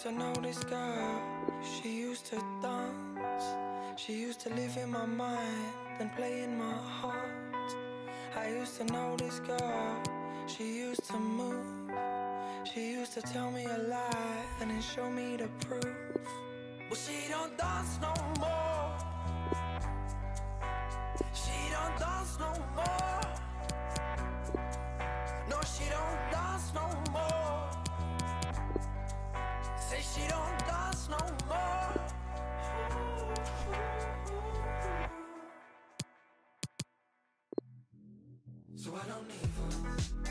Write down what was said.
to know this girl, she used to dance. She used to live in my mind and play in my heart. I used to know this girl, she used to move. She used to tell me a lie and then show me the proof. Well, she don't dance no more. She don't dance no more. No, she don't dance no more. Say she don't dance no more. So I don't need her.